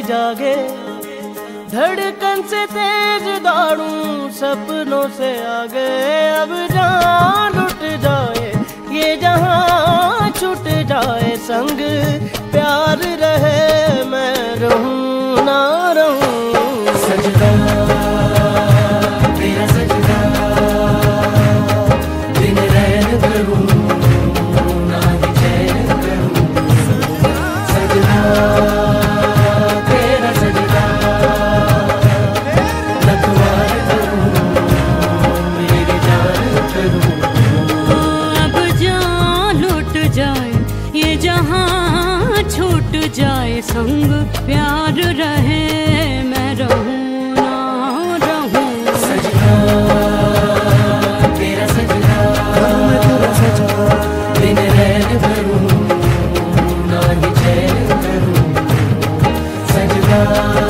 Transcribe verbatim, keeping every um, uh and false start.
जागे, धड़कन से तेज दौड़ूं सपनों से आगे। अब जान लुट जाए ये जहां छूट जाए संग प्यार रहे, मैं रहूं ना रहूं। सजदा तेरा सजदा, दिन रैन करूं ना ही चैन करूं। सजदा तेरा सजदा, लखवार करूं मेरी जान करूं। अब जान लुट जाए ये जहां छूट जाए संग प्यार रहे, मैं रहूं ना रहूं। सजदा तेरा सजदा, मैं तेरा सजदा, दिन रैन करूं ना ही चैन करूं। सजदा